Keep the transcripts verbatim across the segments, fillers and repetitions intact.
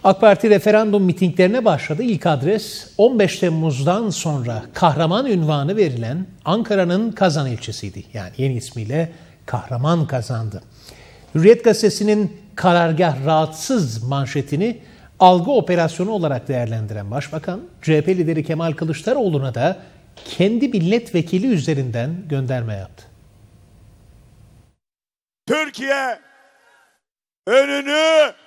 AK Parti referandum mitinglerine başladı. İlk adres on beş Temmuz'dan sonra kahraman unvanı verilen Ankara'nın Kazan ilçesiydi. Yani yeni ismiyle Kahraman Kazan'dı. Hürriyet Gazetesi'nin karargah rahatsız manşetini algı operasyonu olarak değerlendiren Başbakan, C H P lideri Kemal Kılıçdaroğlu'na da kendi milletvekili üzerinden gönderme yaptı. Türkiye önünü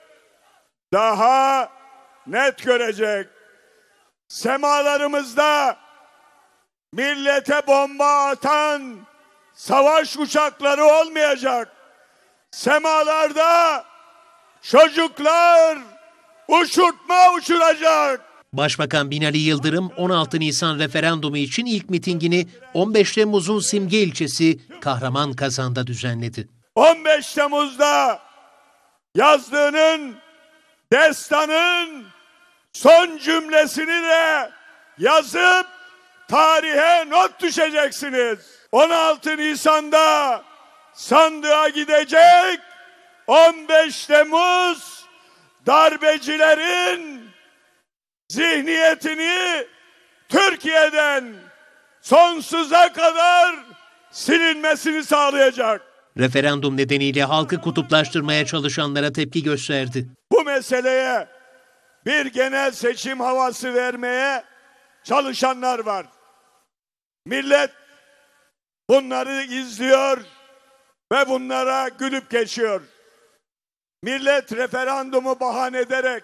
daha net görecek. Semalarımızda millete bomba atan savaş uçakları olmayacak. Semalarda çocuklar uçurtma uçuracak. Başbakan Binali Yıldırım on altı Nisan referandumu için ilk mitingini on beş Temmuz'un simge ilçesi Kahraman Kazan'da düzenledi. on beş Temmuz'da yazdığının destanın son cümlesini de yazıp tarihe not düşeceksiniz. on altı Nisan'da sandığa gidecek, on beş Temmuz darbecilerin zihniyetini Türkiye'den sonsuza kadar silinmesini sağlayacak. Referandum nedeniyle halkı kutuplaştırmaya çalışanlara tepki gösterdi. Bu meseleye bir genel seçim havası vermeye çalışanlar var. Millet bunları izliyor ve bunlara gülüp geçiyor. Millet referandumu bahane ederek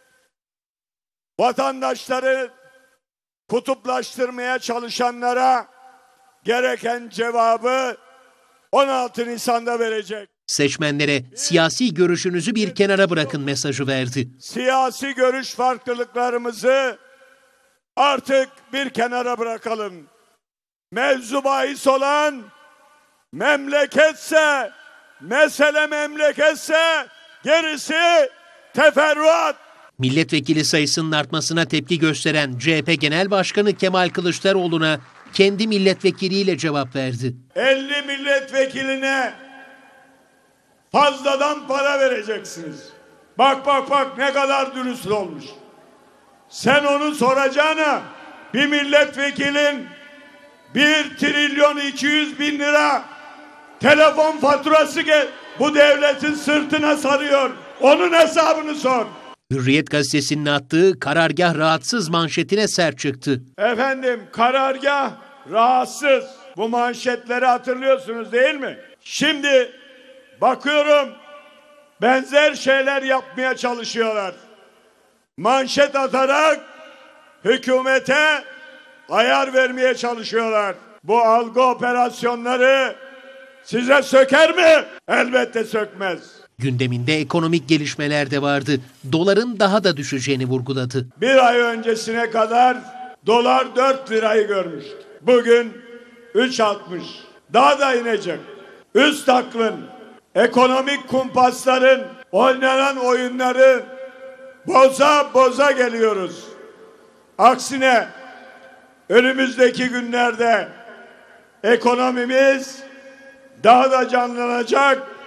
vatandaşları kutuplaştırmaya çalışanlara gereken cevabı on altı Nisan'da verecek. Seçmenlere siyasi görüşünüzü bir kenara bırakın mesajı verdi. Siyasi görüş farklılıklarımızı artık bir kenara bırakalım. Mevzu bahis olan memleketse, mesele memleketse gerisi teferruat. Milletvekili sayısının artmasına tepki gösteren C H P Genel Başkanı Kemal Kılıçdaroğlu'na kendi milletvekiliyle cevap verdi. elli milletvekiline fazladan para vereceksiniz. Bak bak bak ne kadar dürüst olmuş. Sen onu soracağına bir milletvekilin bir trilyon iki yüz bin lira telefon faturası gel bu devletin sırtına sarıyor. Onun hesabını sor. Hürriyet Gazetesi'nin attığı karargah rahatsız manşetine sert çıktı. Efendim karargah rahatsız. Bu manşetleri hatırlıyorsunuz değil mi? Şimdi bakıyorum benzer şeyler yapmaya çalışıyorlar. Manşet atarak hükümete ayar vermeye çalışıyorlar. Bu algı operasyonları size söker mi? Elbette sökmez. Gündeminde ekonomik gelişmeler de vardı. Doların daha da düşeceğini vurguladı. Bir ay öncesine kadar dolar dört lirayı görmüştü. Bugün üç altmış. Daha da inecek. Üst aklın, ekonomik kumpasların oynanan oyunları boza boza geliyoruz. Aksine önümüzdeki günlerde ekonomimiz daha da canlanacak.